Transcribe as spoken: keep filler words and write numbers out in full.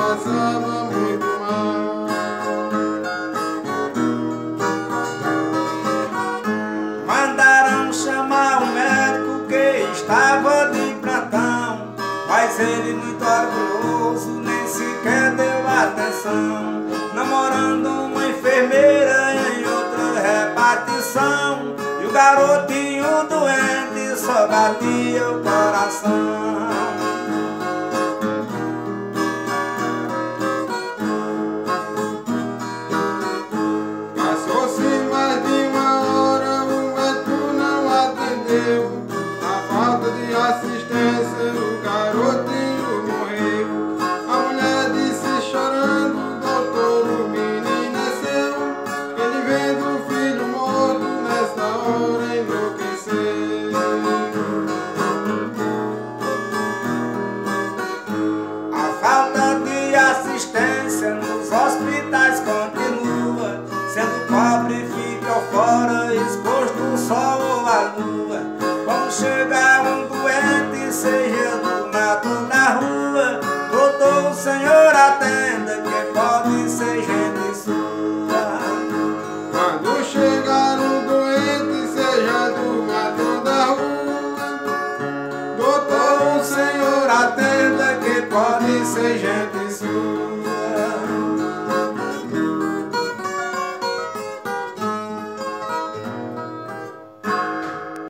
passava muito mal. Mandaram chamar o médico que estava de plantão, mas ele, muito orgulhoso, nem sequer deu atenção. Namorando uma enfermeira em outra repartição, e o garotinho doente só batia o coração. Passou-se mais de uma hora, o médico não atendeu. Na falta de assistência, o garotinho morreu. A mulher disse chorando: doutor, o menino nasceu. Ele vendo o filho morto, nessa hora enlouqueceu. A falta de assistência nos hospitais continua, sendo pobre fica fora, exposto ao sol ou à lua. Quando chegar um doente, seja do mato ou da rua, doutor, o senhor atenda, que pode ser gente sua. Quando chegar um doente, seja do mato ou da rua, doutor, O senhor atenda, que pode ser gente sua.